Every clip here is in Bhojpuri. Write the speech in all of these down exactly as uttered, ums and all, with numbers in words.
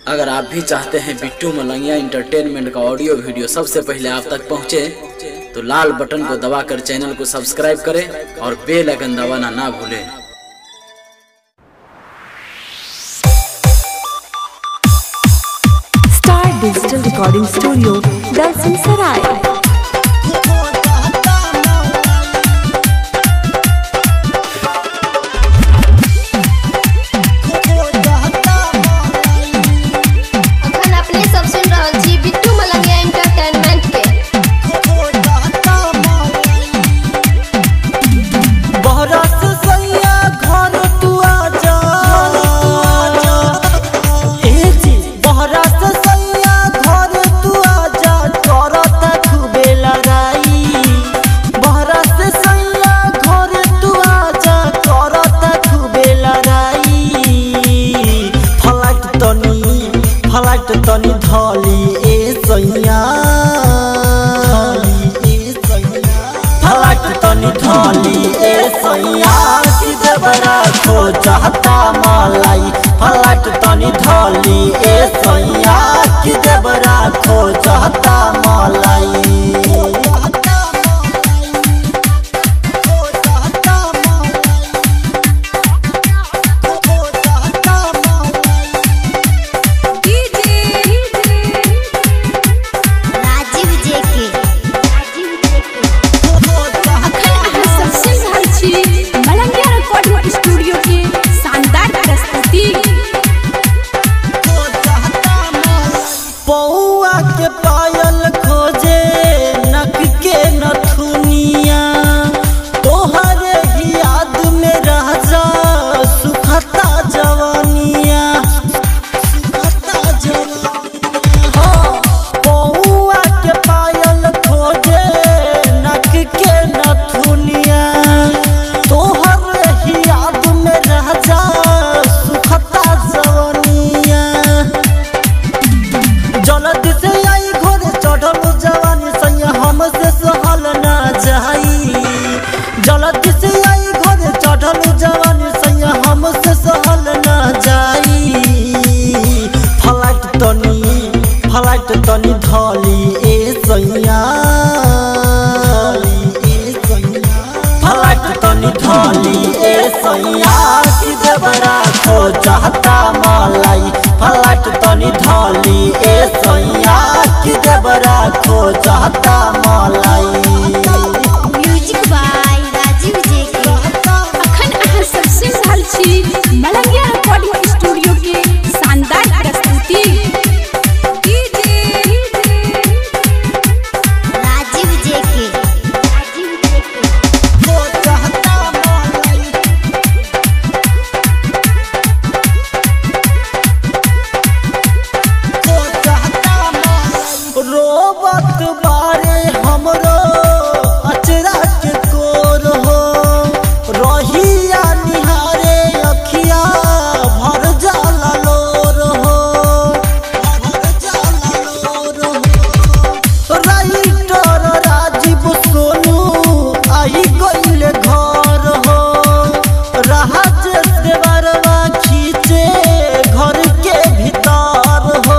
अगर आप भी चाहते हैं बिट्टू मलंगिया इंटरटेनमेंट का ऑडियो वीडियो सबसे पहले आप तक पहुंचे, तो लाल बटन को दबाकर चैनल को सब्सक्राइब करें और बेल आइकन दबाना ना भूलें। Star digital recording studio, Dalsinghsarai. फलाट तनी धली ए सैया, फलाट तनी धली ए सैया, कि देवरा खो चाहता मलाई। फलाट तनी धली ए सैया, कि देवरा खो चाहता मलाई। पौआ के पायल खोजे नक के नथुनिया, तोहरे ही याद में रह जा सुखता जवानिया, सुखता जवानिया। हाँ, पौआ के पायल खोजे नक के नथुनिया, तोहरे ही याद में रह जा सुखता जवानिया। जल्द से आई घोड़े चढ़ल जवानी सैया, हमसे सहल ना जाई। जल्द से आई घोड़े चढ़ल जवानी सैया, हमसे सहल ना जाई। फलाट तनी फलाट तनी धली ए सैया, फलाट तनी धली ए सैया, कि देवरा खो चाहता मलाई। फलाट तनी धली ए सैया, कि देवरा खो चाहता मलाई। म्यूजिक बाय राजीव जेके। अखन अहाँ सब सुनि रहल छी मलंगिया रिकॉर्डिंग स्टूडियो के शानदार प्रस्तुति। राजीव जेके खो चाहता मलाई। रोबत बारे हमरो अचरा के कोर हो, रहिया निहारे अखिया भर जाला लोर हो, भर जाला लोर हो। राइटर राजीव सोनू आई गइले घर हो, राजेश देवरवा खींचे घर के भीतर हो।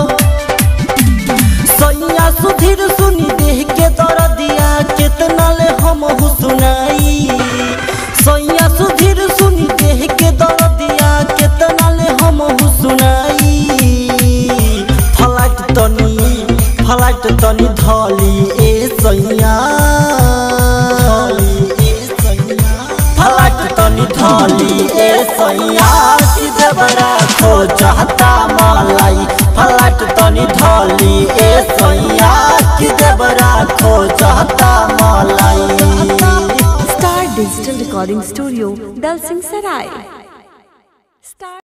सैया सुधीर सुनी देह के दर दिया, कितना ले हम सुनाई। सैया सुधीर सुनी देह के दर दिया, कितना ले हम सुनाई। फलाट तनी फलाट तनी धली ए सैया, फलाट तनी धली ए सैया, कि देवरा खो चाहता मलाई। फलाट तनी धली ए सैया, कि देवरा खो चाहता मलाई। Star digital recording studio, Dalsinghsarai.